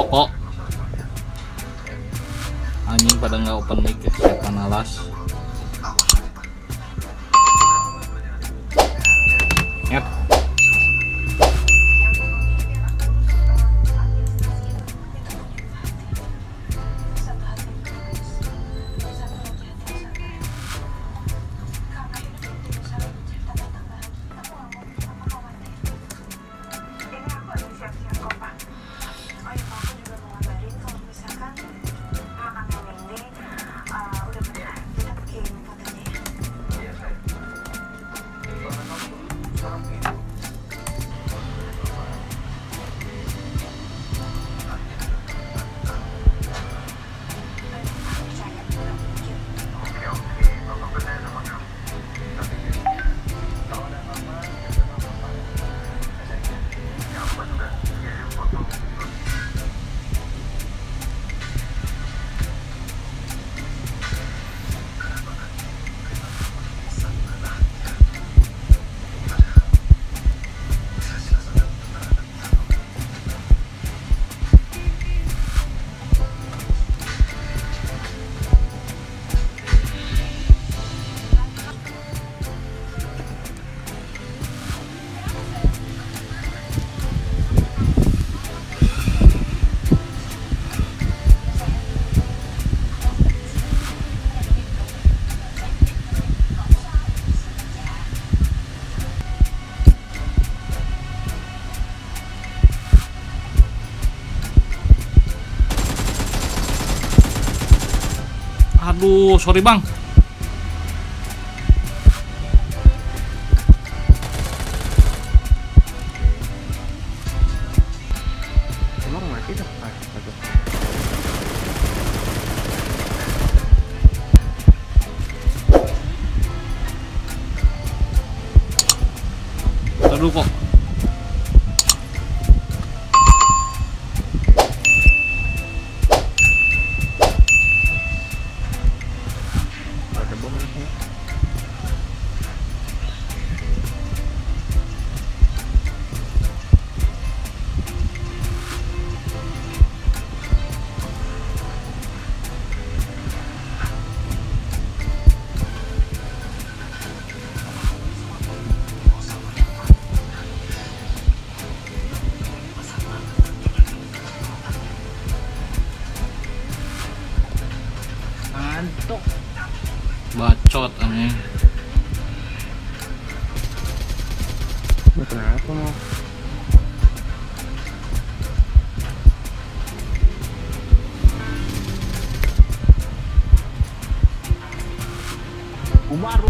ngerokok. Anjing pada nggak open mic ya, setan alas. Nyet. Aduh, sorry bang. Emang mati dah. Aduh kok. Ngantuk. Bacot aneh. Kenapa mau? Baru.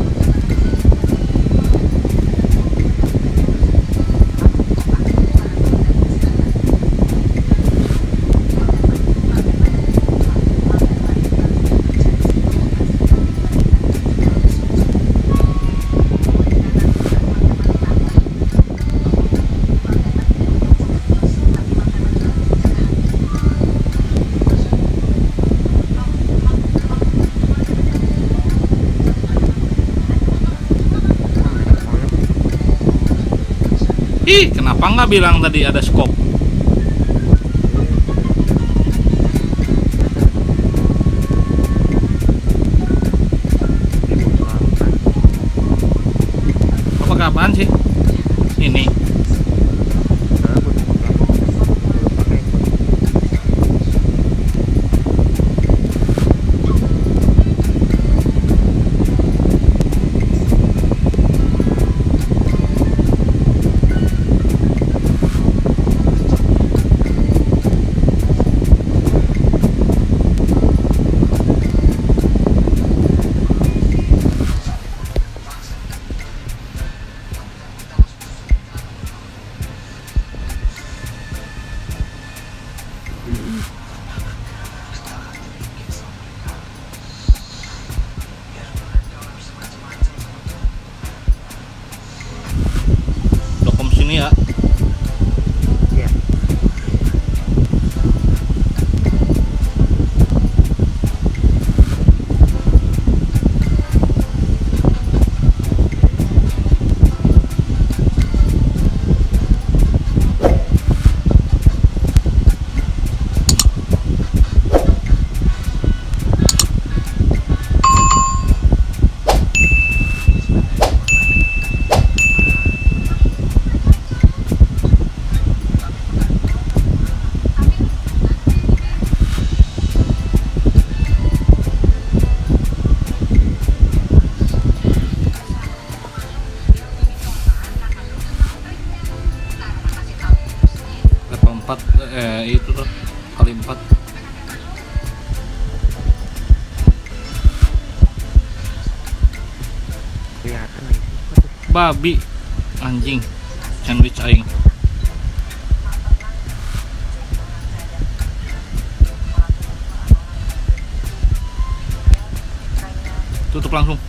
Ih, kenapa nggak bilang tadi ada skop? Apa apaan sih? Ini. kali 4. Kelihatan nih. Babi anjing sandwich aing. Tutup langsung.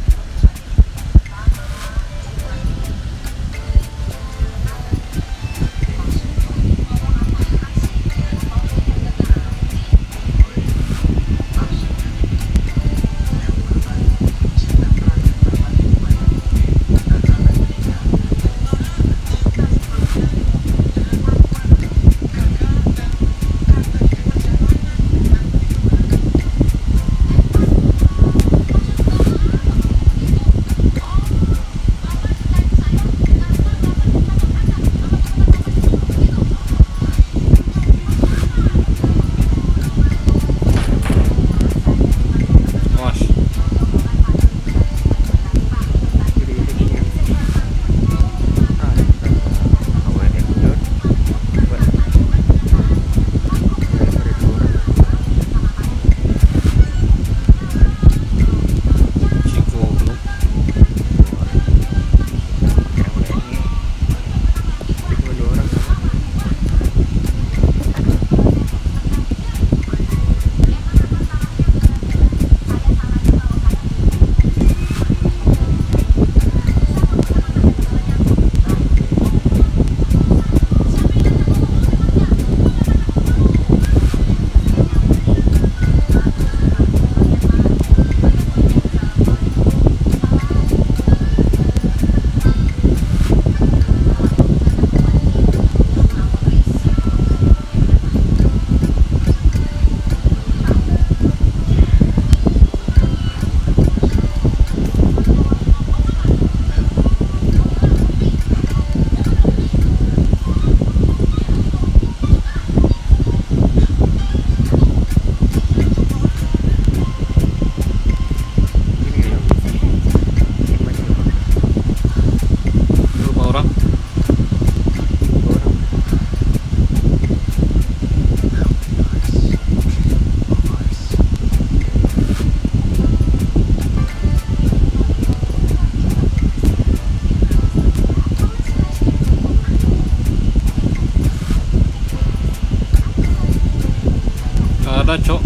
Ada cok.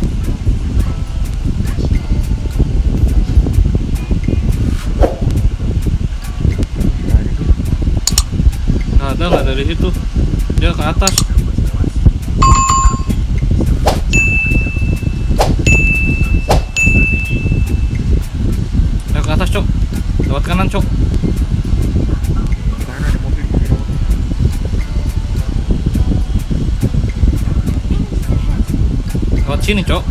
Nggak dari situ, dia ke atas. Dia ke atas cok, lewat kanan cok. Karena ada mobil di sini. Lewat sini cok.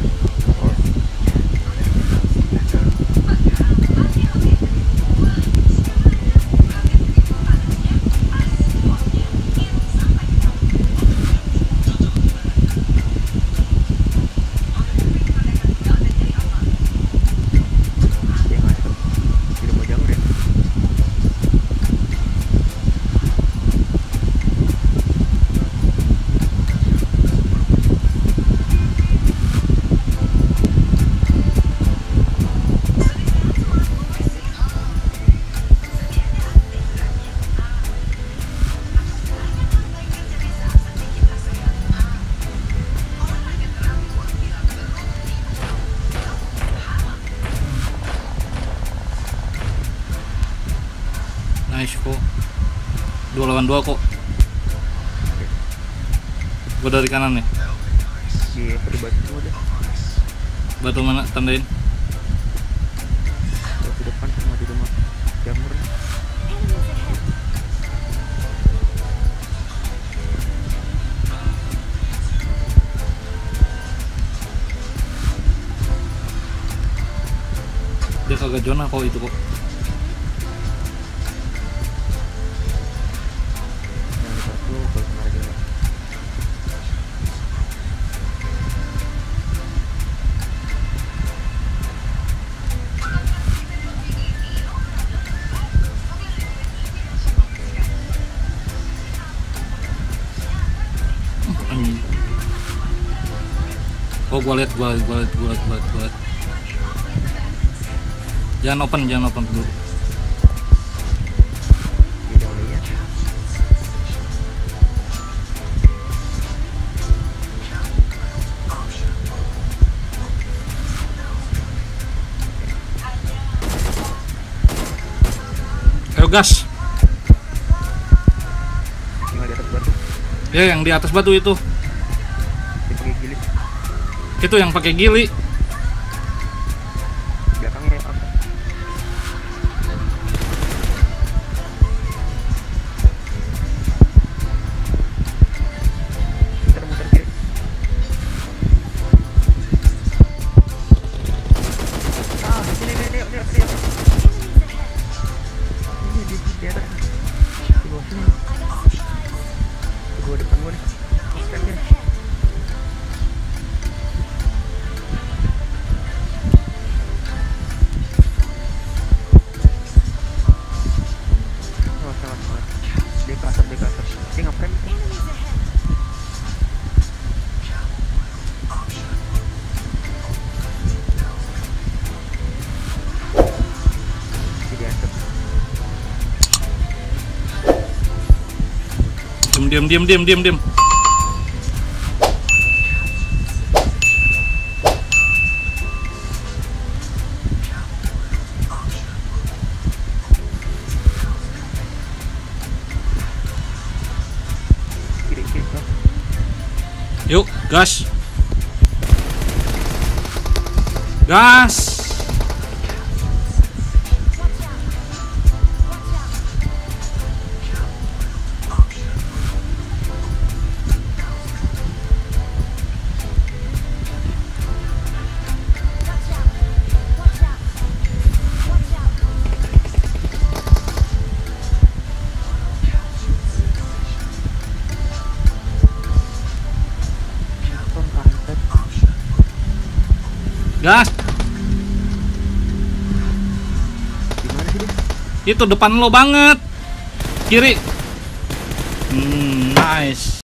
Nice kok. 2 lawan 2 kok. Gue dari kanan nih. Iya, di batu ada. Batu mana? Tandain. Batu depan sama di rumah jamur. Dia kagak zona kok itu kok. Oh, gua lihat. Jangan open dulu. Tidak boleh ya. Ayo gas. Tinggal di atas batu. Ya, yang di atas batu itu. Dia pakai gili. Itu yang pakai gili. Belakangnya apa? Muter kiri. Sini. Ini di atas. Di bawah sini. Di bawah depan gua nih. Kan dia. Sangat. Dia ke atas. Dia ngapain? Dia diancam. Diam. Kiri. Oh. Yuk, gas. Gas. Gas. Gimana sih dia? Itu depan lo banget. Kiri. Nice.